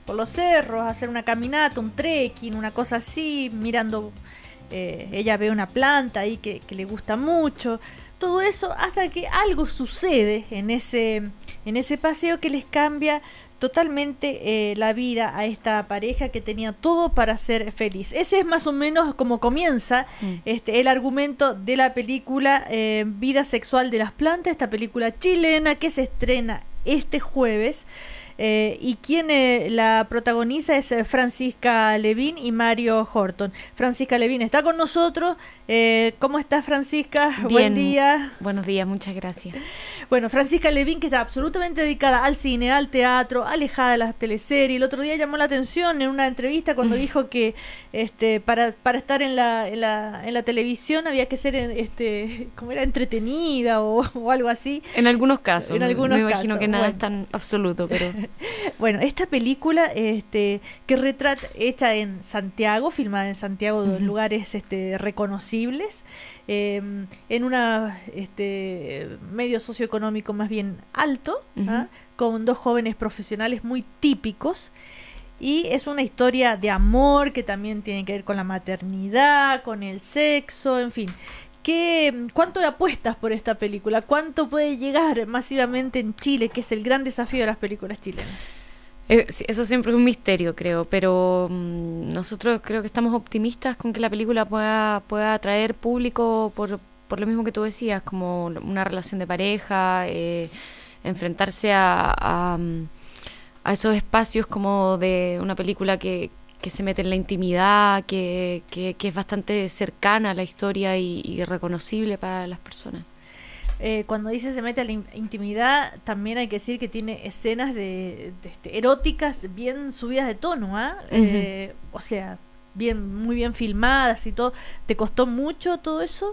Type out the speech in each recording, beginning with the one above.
por los cerros, a hacer una caminata, un trekking, una cosa así, mirando, ella ve una planta ahí que le gusta mucho, todo eso hasta que algo sucede en ese paseo que les cambia totalmente la vida a esta pareja que tenía todo para ser feliz. Ese es más o menos como comienza el argumento de la película Vida sexual de las plantas, esta película chilena que se estrena este jueves. Y quien la protagoniza es Francisca Levin y Mario Horton. Francisca Levin está con nosotros. ¿Cómo estás, Francisca? Bien. Buen día. Buenos días, muchas gracias. Bueno, Francisca Levin, que está absolutamente dedicada al cine, al teatro, alejada de las teleseries. El otro día llamó la atención en una entrevista cuando dijo que para estar en la televisión había que ser como era entretenida o algo así. En algunos casos. En algunos me imagino casos, que nada bueno. es tan absoluto, pero Bueno, esta película que retrata, hecha en Santiago, filmada en Santiago, de lugares reconocibles, en una medio socioeconómico más bien alto, ¿ah? Con dos jóvenes profesionales muy típicos, y es una historia de amor que también tiene que ver con la maternidad, con el sexo, en fin. ¿Cuánto le apuestas por esta película? ¿Cuánto puede llegar masivamente en Chile, que es el gran desafío de las películas chilenas? sí, eso siempre es un misterio, creo, pero nosotros creo que estamos optimistas con que la película pueda atraer público por lo mismo que tú decías, como una relación de pareja, enfrentarse a esos espacios como de una película que se mete en la intimidad, que es bastante cercana a la historia y reconocible para las personas. Cuando dice se mete a la intimidad, también hay que decir que tiene escenas eróticas bien subidas de tono, ¿ah? O sea, muy bien filmadas y todo. ¿Te costó mucho todo eso?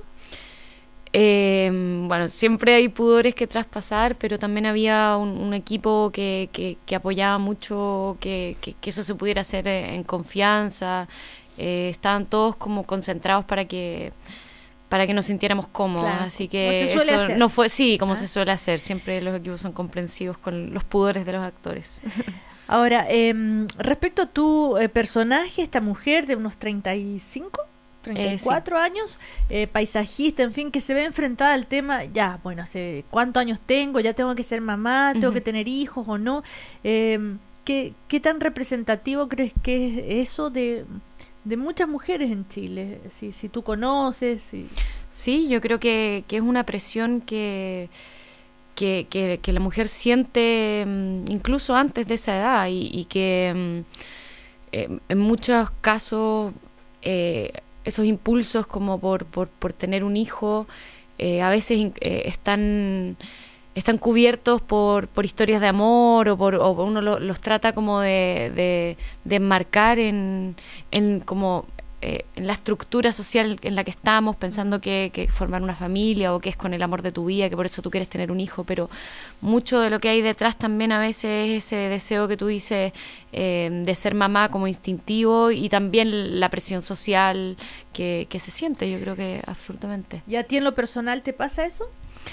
Bueno, siempre hay pudores que traspasar, pero también había un equipo que apoyaba mucho que eso se pudiera hacer en confianza. Estaban todos como concentrados para que nos sintiéramos cómodos, Claro, así que como se suele eso hacer. no fue, sí, como se suele hacer. Siempre los equipos son comprensivos con los pudores de los actores. Ahora, respecto a tu personaje, esta mujer de unos 35, 34 años, paisajista, en fin, que se ve enfrentada al tema, ya, bueno, ¿cuántos años tengo? ¿Ya tengo que ser mamá? ¿Tengo que tener hijos o no? ¿Qué tan representativo crees que es eso de muchas mujeres en Chile? Si tú conoces. Sí, yo creo que es una presión que la mujer siente incluso antes de esa edad y que en muchos casos esos impulsos como por tener un hijo a veces están cubiertos por historias de amor o uno los trata como de enmarcar en como en la estructura social en la que estamos, pensando que formar una familia o que es con el amor de tu vida, que por eso tú quieres tener un hijo, pero mucho de lo que hay detrás también a veces es ese deseo que tú dices de ser mamá como instintivo y también la presión social que se siente, yo creo que absolutamente. ¿Y a ti en lo personal te pasa eso?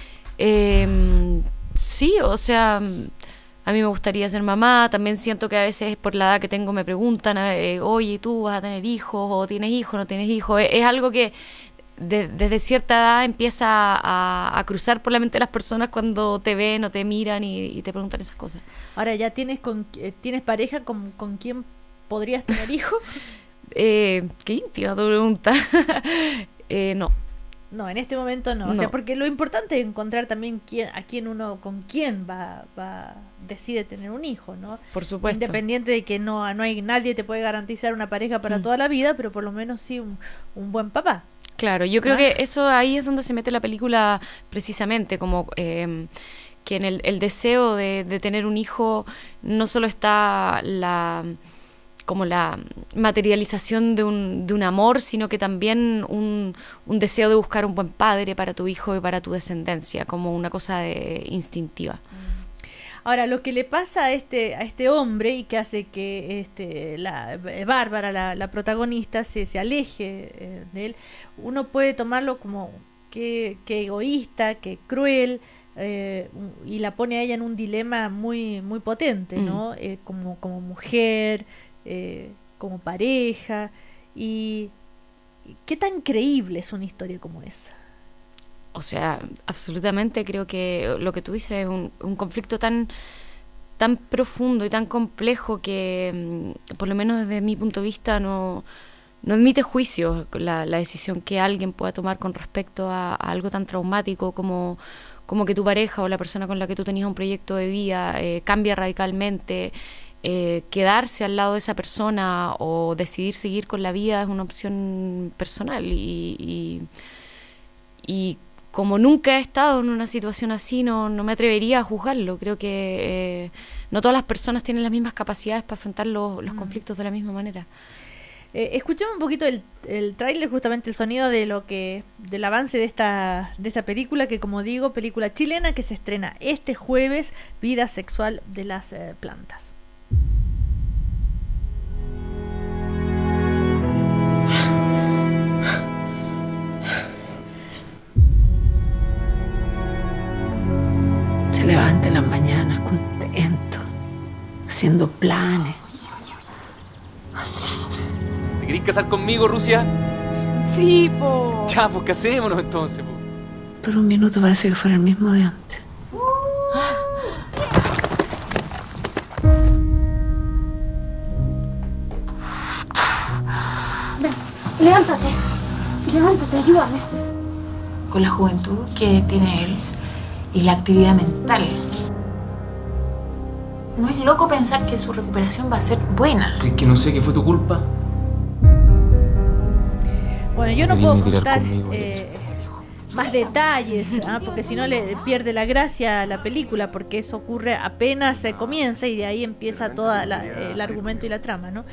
Sí, o sea, a mí me gustaría ser mamá, también siento que a veces por la edad que tengo me preguntan, oye, ¿tú vas a tener hijos? ¿O tienes hijos? ¿No tienes hijos? Es algo que desde cierta edad empieza a cruzar por la mente de las personas cuando te ven o te miran y te preguntan esas cosas. Ahora, ¿ya tienes pareja con quien podrías tener hijos? Qué íntima tu pregunta. No. No, en este momento no. O sea, porque lo importante es encontrar también con quién decide tener un hijo, ¿no? Por supuesto. Independiente de que no hay nadie te puede garantizar una pareja para toda la vida, pero por lo menos sí un buen papá. Claro, yo creo que eso ahí es donde se mete la película precisamente, como que en el deseo de tener un hijo no solo está como la materialización de un amor, sino que también un deseo de buscar un buen padre para tu hijo y para tu descendencia, como una cosa instintiva. Ahora, lo que le pasa a este hombre y que hace que Bárbara, la protagonista, se aleje de él, uno puede tomarlo como que egoísta, que cruel, y la pone a ella en un dilema muy, muy potente, ¿no? Como mujer, como pareja, y qué tan creíble es una historia como esa. O sea, absolutamente creo que lo que tú dices es un conflicto tan profundo y tan complejo que, por lo menos desde mi punto de vista, no admite juicio la decisión que alguien pueda tomar con respecto a algo tan traumático como que tu pareja o la persona con la que tú tenías un proyecto de vida cambia radicalmente. Quedarse al lado de esa persona o decidir seguir con la vida es una opción personal y como nunca he estado en una situación así, no me atrevería a juzgarlo. Creo que no todas las personas tienen las mismas capacidades para afrontar los conflictos de la misma manera. Escuchamos un poquito el tráiler, justamente el sonido del avance de esta película, que como digo, película chilena que se estrena este jueves, Vida sexual de las plantas. Se levanta en las mañanas contento, haciendo planes. ¿Te querés casar conmigo, Rusia? Sí, po. Ya, pues casémonos entonces, po. Por un minuto parece que fuera el mismo de antes. Ven, levántate, ayúdame. Con la juventud que tiene él y la actividad mental, ¿no es loco pensar que su recuperación va a ser buena? ¿Crees que no sé que fue tu culpa? Bueno, yo no puedo contar más detalles, porque si no le pierde la gracia a la película, porque eso ocurre apenas se comienza y de ahí empieza todo el argumento y la trama, ¿no?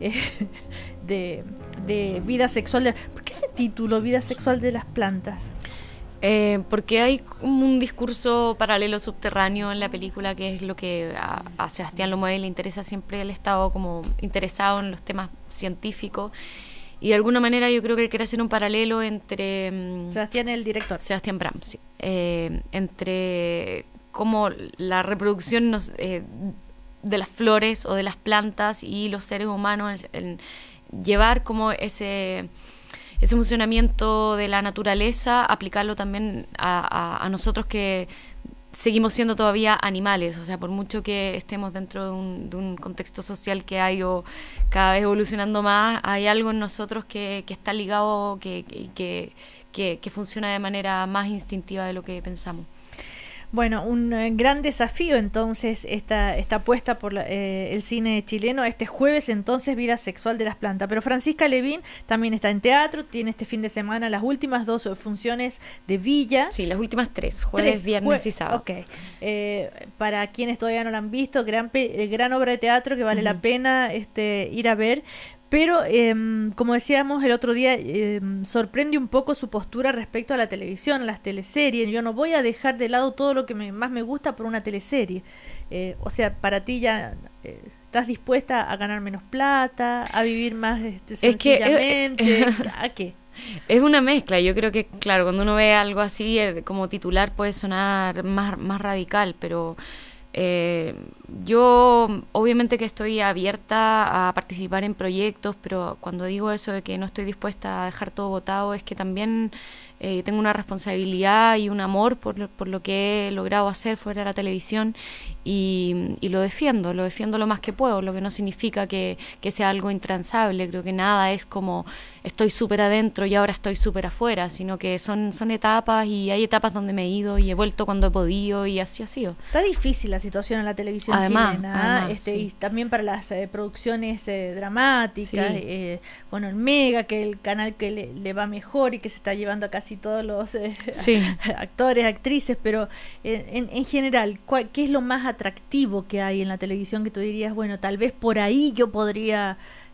De vida sexual. ¿Por qué ese título, Vida sexual de las plantas? Porque hay como un discurso paralelo subterráneo en la película, que es lo que a Sebastián lo mueve. Le interesa siempre, él estado como interesado en los temas científicos y de alguna manera yo creo que él quiere hacer un paralelo entre Sebastián, el director Sebastián Bram, sí, entre cómo la reproducción de las flores o de las plantas y los seres humanos, en llevar como ese funcionamiento de la naturaleza, aplicarlo también a nosotros que seguimos siendo todavía animales. O sea, por mucho que estemos dentro de un contexto social que ha ido cada vez evolucionando más, hay algo en nosotros que está ligado, que funciona de manera más instintiva de lo que pensamos. Bueno, un gran desafío entonces esta apuesta por el cine chileno. Este jueves entonces, Vida sexual de las plantas. Pero Francisca Levín también está en teatro, tiene este fin de semana las últimas 2 funciones de Villa. Sí, las últimas 3, jueves, viernes y sábado. Ok. Para quienes todavía no la han visto, gran obra de teatro que vale la pena ir a ver. Pero, como decíamos el otro día, sorprende un poco su postura respecto a la televisión, a las teleseries. Yo no voy a dejar de lado todo lo que más me gusta por una teleserie. O sea, para ti ya estás dispuesta a ganar menos plata, a vivir más sencillamente. ¿A qué? Es una mezcla. Yo creo que, claro, cuando uno ve algo así como titular puede sonar más radical, pero... yo obviamente que estoy abierta a participar en proyectos, pero cuando digo eso de que no estoy dispuesta a dejar todo botado, es que también tengo una responsabilidad y un amor por lo que he logrado hacer fuera de la televisión y lo defiendo lo más que puedo, lo que no significa que sea algo intransable. Creo que nada es como estoy súper adentro y ahora estoy súper afuera, sino que son etapas, y hay etapas donde me he ido y he vuelto cuando he podido, y así ha sido. Está difícil la situación en la televisión chilena, sí. Y también para las producciones dramáticas, sí. Bueno, el Mega, que es el canal que le va mejor y que se está llevando a casi todos los sí. actores, actrices, pero en general, ¿qué es lo más atractivo que hay en la televisión que tú dirías, bueno, tal vez por ahí yo podría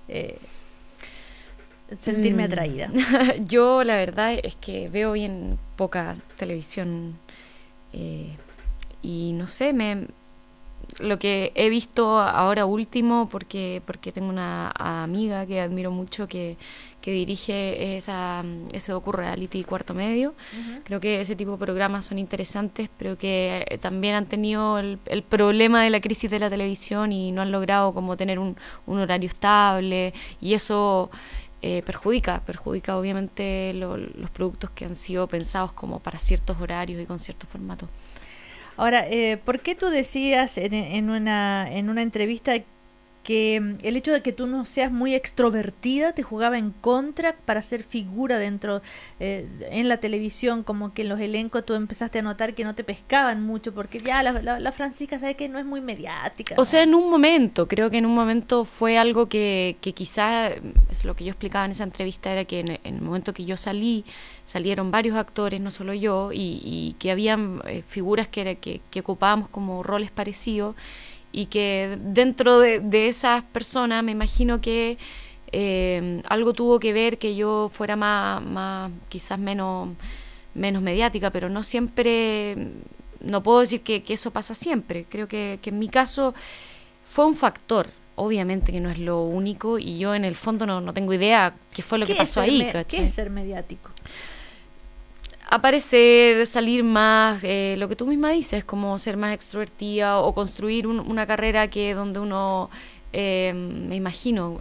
sentirme atraída? Yo la verdad es que veo bien poca televisión y no sé, lo que he visto ahora último, porque tengo una amiga que admiro mucho que dirige ese docu-reality Cuarto Medio. Creo que ese tipo de programas son interesantes, pero que también han tenido el problema de la crisis de la televisión y no han logrado como tener un horario estable, y eso perjudica obviamente los productos que han sido pensados como para ciertos horarios y con ciertos formatos. Ahora, ¿por qué tú decías en una entrevista que el hecho de que tú no seas muy extrovertida te jugaba en contra para ser figura dentro en la televisión? Como que en los elencos tú empezaste a notar que no te pescaban mucho, porque ya la Francisca sabe que no es muy mediática, ¿no? O sea, creo que en un momento fue algo que quizás, es lo que yo explicaba en esa entrevista, era que en el momento que yo salieron varios actores, no solo yo, y que habían figuras que ocupábamos como roles parecidos, y que dentro de esas personas me imagino que algo tuvo que ver que yo fuera más quizás menos mediática, pero no siempre, no puedo decir que eso pasa siempre. Creo que en mi caso fue un factor, obviamente que no es lo único, y yo en el fondo no tengo idea qué fue lo que pasó ahí. ¿Qué es ser mediático? Aparecer, salir más, lo que tú misma dices, como ser más extrovertida o construir una carrera que donde uno, me imagino,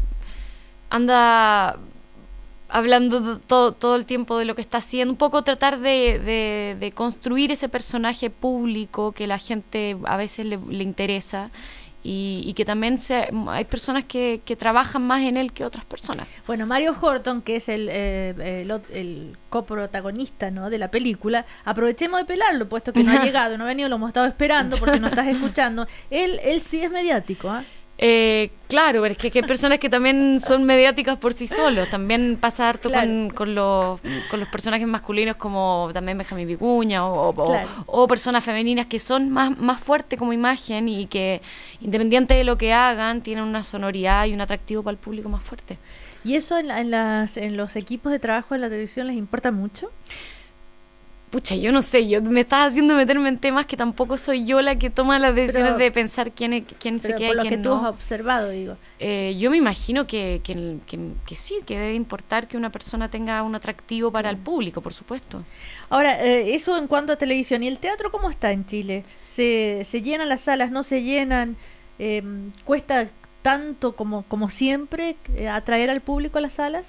anda hablando todo el tiempo de lo que está haciendo, un poco tratar de construir ese personaje público que la gente a veces le interesa. Y que también hay personas que trabajan más en él que otras personas. Bueno, Mario Horton, que es el coprotagonista, ¿no?, de la película, aprovechemos de pelarlo, puesto que no ha llegado, no ha venido, lo hemos estado esperando, por si no estás escuchando. Él sí es mediático, ¿ah? Claro, pero es que hay personas que también son mediáticas por sí solos. También pasa harto claro. con los personajes masculinos, como también Benjamín Vicuña Claro. o personas femeninas que son más fuertes como imagen y que, independiente de lo que hagan, tienen una sonoridad y un atractivo para el público más fuerte. ¿Y eso en los equipos de trabajo de la televisión les importa mucho? Pucha, yo no sé, me estás haciendo meterme en temas que tampoco soy yo la que toma las decisiones de pensar quién se queda y quién no. Por lo que tú has observado, digo. Yo me imagino que sí, que debe importar que una persona tenga un atractivo para el público, por supuesto. Ahora, eso en cuanto a televisión. ¿Y el teatro cómo está en Chile? ¿Se llenan las salas? ¿No se llenan? ¿Cuesta tanto como siempre atraer al público a las salas?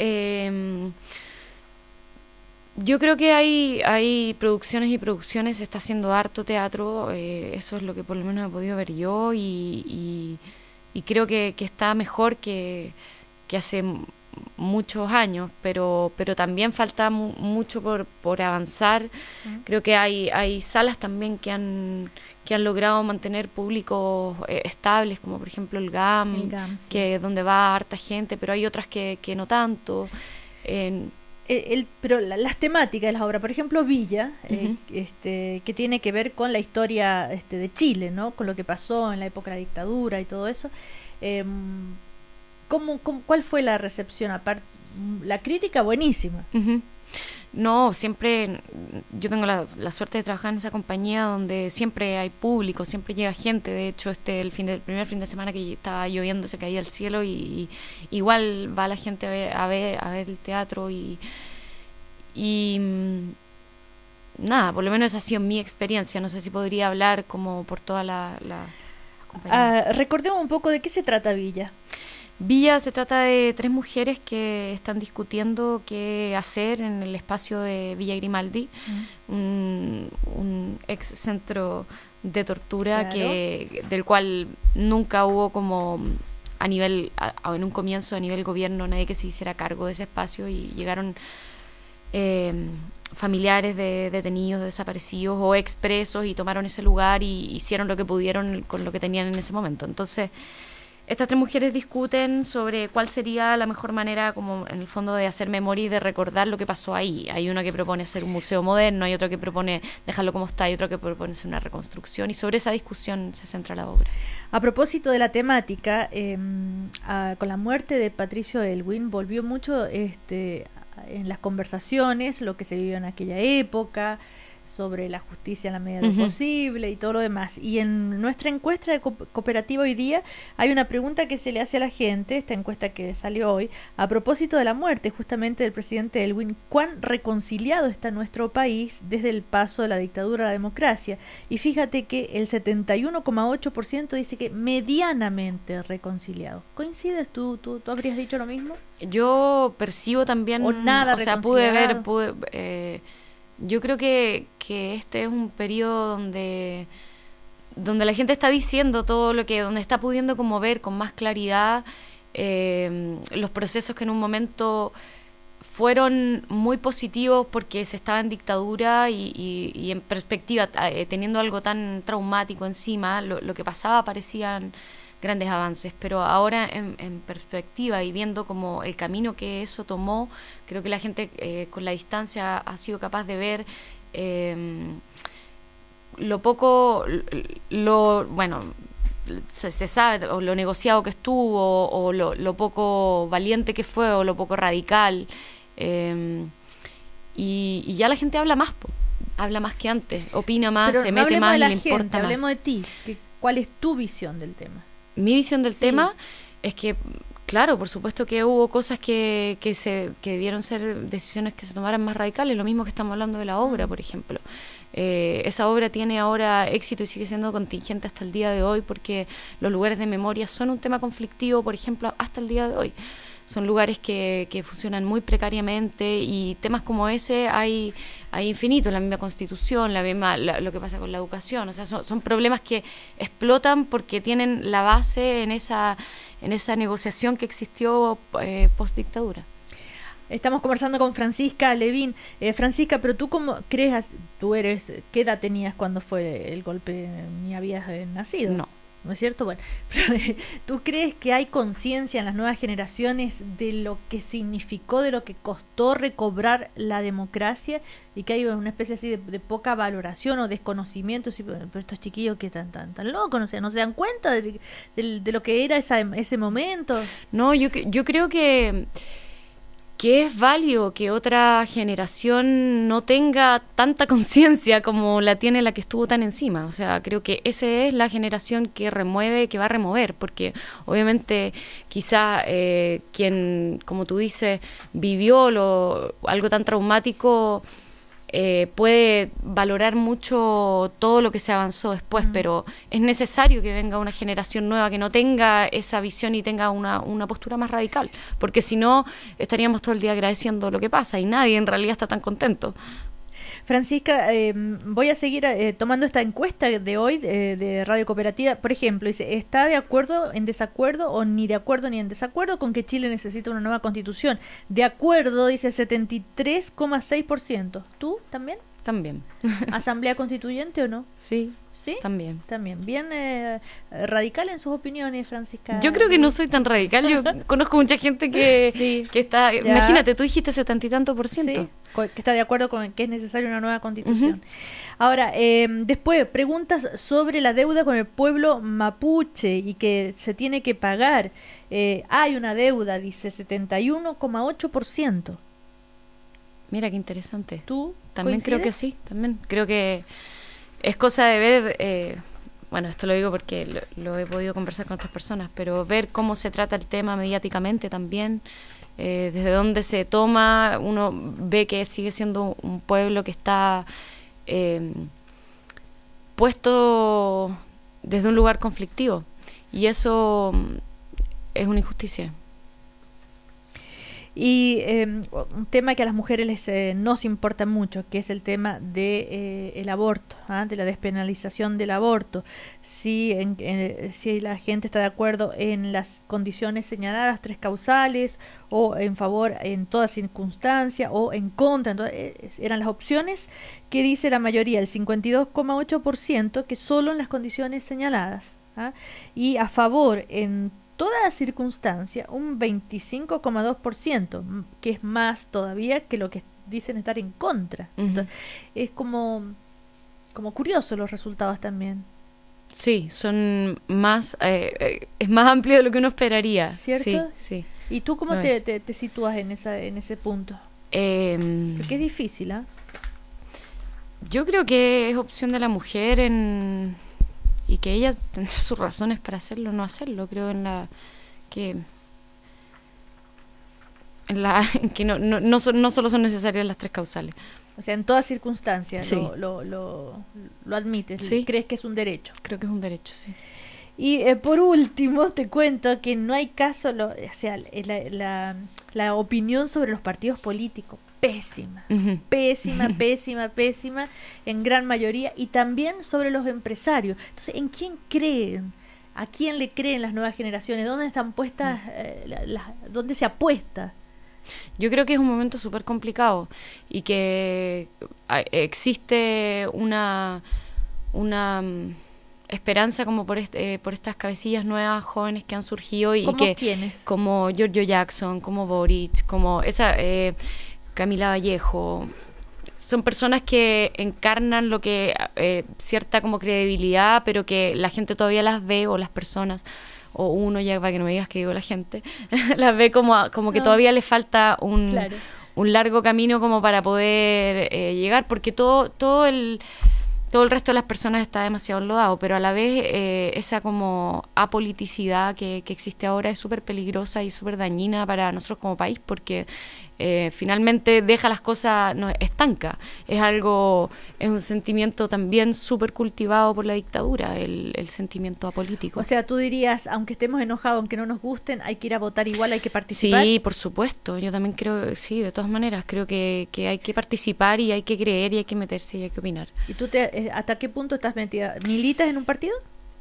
Yo creo que hay producciones y producciones, se está haciendo harto teatro, eso es lo que por lo menos he podido ver yo, y creo que está mejor que hace muchos años, pero también falta mucho por avanzar. Creo que hay salas también que han logrado mantener públicos estables, como por ejemplo el GAM, sí, que donde va harta gente, pero hay otras que no tanto. Pero las temáticas de las obras, por ejemplo Villa, que tiene que ver con la historia de Chile, ¿no?, con lo que pasó en la época de la dictadura y todo eso, ¿cuál fue la recepción? Aparte, la crítica buenísima. No, siempre yo tengo la suerte de trabajar en esa compañía donde siempre hay público, siempre llega gente. De hecho, el primer fin de semana que estaba lloviendo se caía el cielo y igual va la gente a ver el teatro y nada, por lo menos esa ha sido mi experiencia. No sé si podría hablar como por toda la compañía. Recordemos un poco de qué se trata Villa. Villa se trata de 3 mujeres que están discutiendo qué hacer en el espacio de Villa Grimaldi, un ex centro de tortura, claro, del cual nunca hubo como en un comienzo a nivel gobierno nadie que se hiciera cargo de ese espacio, y llegaron familiares de detenidos, desaparecidos o expresos, y tomaron ese lugar y hicieron lo que pudieron con lo que tenían en ese momento. Entonces estas 3 mujeres discuten sobre cuál sería la mejor manera, como en el fondo, de hacer memoria y de recordar lo que pasó ahí. Hay una que propone hacer un museo moderno, hay otro que propone dejarlo como está, hay otro que propone hacer una reconstrucción, y sobre esa discusión se centra la obra. A propósito de la temática, con la muerte de Patricio Aylwin volvió mucho en las conversaciones lo que se vivió en aquella época, sobre la justicia en la medida de lo posible y todo lo demás. Y en nuestra encuesta de Cooperativa Hoy Día hay una pregunta que se le hace a la gente, esta encuesta que salió hoy, a propósito de la muerte justamente del presidente Elwin: ¿cuán reconciliado está nuestro país desde el paso de la dictadura a la democracia? Y fíjate que el 71,8% dice que medianamente reconciliado. ¿Coincides tú? ¿Tú habrías dicho lo mismo? Yo percibo también, o nada, o sea, yo creo que este es un periodo donde la gente está diciendo todo lo que, donde está pudiendo como ver con más claridad los procesos que en un momento fueron muy positivos porque se estaba en dictadura y en perspectiva, teniendo algo tan traumático encima, lo que pasaba parecían grandes avances, pero ahora en perspectiva y viendo como el camino que eso tomó, creo que la gente con la distancia ha sido capaz de ver lo poco, bueno, se sabe, o lo negociado que estuvo, o lo poco valiente que fue, o lo poco radical, y ya la gente habla más, habla más que antes, opina más, pero se mete más y le importa más. Hablemos de ti, ¿cuál es tu visión del tema? Mi visión del tema es que, claro, por supuesto que hubo cosas que debieron ser decisiones que se tomaran más radicales, lo mismo que estamos hablando de la obra, por ejemplo. Esa obra tiene ahora éxito y sigue siendo contingente hasta el día de hoy porque los lugares de memoria son un tema conflictivo, por ejemplo, hasta el día de hoy. Son lugares que funcionan muy precariamente y temas como ese hay infinitos, la misma Constitución, lo que pasa con la educación, o sea, son problemas que explotan porque tienen la base en esa negociación que existió post-dictadura. Estamos conversando con Francisca Levín. Francisca, pero tú cómo crees, ¿qué edad tenías cuando fue el golpe? ¿Ni habías nacido? ¿No es cierto? Bueno, ¿tú crees que hay conciencia en las nuevas generaciones de lo que significó, de lo que costó recobrar la democracia y que hay una especie así de poca valoración o desconocimiento? Sí, pero estos chiquillos que tan locos, no se dan cuenta de lo que era ese momento. No, yo creo que es válido que otra generación no tenga tanta conciencia como la tiene la que estuvo tan encima. O sea, creo que esa es la generación que va a remover, porque obviamente quizá quien, como tú dices, vivió algo tan traumático, puede valorar mucho todo lo que se avanzó después, pero es necesario que venga una generación nueva que no tenga esa visión y tenga una postura más radical, porque si no estaríamos todo el día agradeciendo lo que pasa y nadie en realidad está tan contento. Francisca, voy a seguir tomando esta encuesta de hoy de Radio Cooperativa. Por ejemplo, dice, ¿está de acuerdo, en desacuerdo o ni de acuerdo ni en desacuerdo con que Chile necesita una nueva constitución? De acuerdo, dice 73,6%. ¿Tú también? También. ¿Asamblea Constituyente o no? Sí. ¿Sí? También. Bien radical en sus opiniones, Francisca. Yo creo que no soy tan radical. Yo conozco mucha gente que está... Ya. Imagínate, tú dijiste 70 y tanto %. Sí, que está de acuerdo con que es necesaria una nueva constitución. Ahora, después, preguntas sobre la deuda con el pueblo mapuche y que se tiene que pagar. Hay una deuda, dice 71,8%. Mira qué interesante. ¿Tú también coincides? Creo que sí, también creo que es cosa de ver, bueno, esto lo digo porque lo he podido conversar con otras personas, pero ver cómo se trata el tema mediáticamente también, desde dónde se toma, uno ve que sigue siendo un pueblo que está puesto desde un lugar conflictivo, y eso es una injusticia. Y un tema que a las mujeres nos importa mucho, que es el tema de el aborto, de la despenalización del aborto. Si la gente está de acuerdo en las condiciones señaladas, 3 causales, o en favor en toda circunstancia, o en contra. Entonces, eran las opciones que dice la mayoría, el 52,8%, que solo en las condiciones señaladas. Y a favor en toda circunstancia, un 25,2%, que es más todavía que lo que dicen estar en contra. Entonces, es como curioso los resultados también. Sí, son más, es más amplio de lo que uno esperaría. ¿Cierto? Sí. ¿Y tú cómo te sitúas en ese punto? Porque es difícil, Yo creo que es opción de la mujer y que ella tendrá sus razones para hacerlo o no hacerlo. Creo en que no solo son necesarias las 3 causales. O sea, en todas circunstancias Sí. lo admites, Sí. crees que es un derecho. Creo que es un derecho, sí. Y por último, te cuento que no hay caso, o sea, la opinión sobre los partidos políticos, pésima. Ujú. Pésima, en gran mayoría, y también sobre los empresarios. Entonces, ¿en quién creen? ¿A quién le creen las nuevas generaciones? ¿Dónde están puestas? ¿Dónde se apuesta? Yo creo que es un momento súper complicado y que existe una esperanza como por estas cabecillas nuevas, jóvenes que han surgido y ¿Cómo que quiénes? como Giorgio Jackson, como Boric, como esa Camila Vallejo. Son personas que encarnan lo que cierta como credibilidad, pero que la gente todavía las ve, o las personas, o uno, ya para que no me digas que digo la gente, las ve como que No. todavía le falta Claro. un largo camino como para poder llegar, porque todo el resto de las personas está demasiado enlodado, pero a la vez esa como apoliticidad que existe ahora es súper peligrosa y súper dañina para nosotros como país, porque finalmente deja las cosas, no estanca. Es un sentimiento también súper cultivado por la dictadura, el sentimiento apolítico. O sea, tú dirías, aunque estemos enojados, aunque no nos gusten, hay que ir a votar igual, hay que participar. Sí, por supuesto. Yo también creo, sí, de todas maneras, creo que hay que participar y hay que creer y hay que meterse y hay que opinar. ¿Y tú hasta qué punto estás metida? ¿Militas en un partido?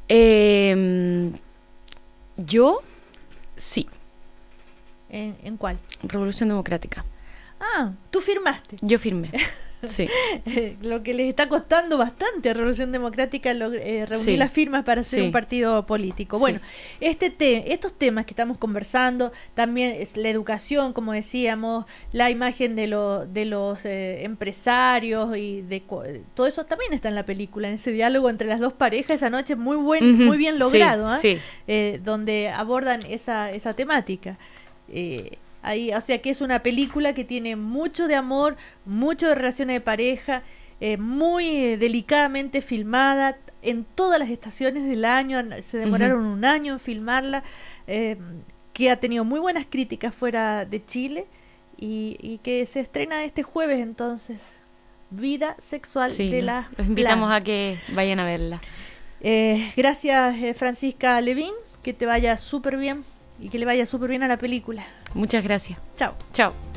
Yo, sí. ¿En cuál? Revolución Democrática. Ah, tú firmaste. Yo firmé. Sí. Lo que les está costando bastante a Revolución Democrática reunir Sí. las firmas para hacer Sí. un partido político. Sí. Bueno, estos temas que estamos conversando, también es la educación, como decíamos, la imagen de los empresarios y todo eso también está en la película, en ese diálogo entre las dos parejas esa noche muy Ujú. muy bien logrado, Sí, donde abordan esa temática. Ahí, o sea que es una película que tiene mucho de amor, mucho de relaciones de pareja, muy delicadamente filmada en todas las estaciones del año. Se demoraron un año en filmarla, que ha tenido muy buenas críticas fuera de Chile y que se estrena este jueves. Entonces, Vida sexual sí. de la Los invitamos Blanca. a que vayan a verla. Gracias, Francisca Levín, que te vaya súper bien y que le vaya súper bien a la película. Muchas gracias. Chao. Chao.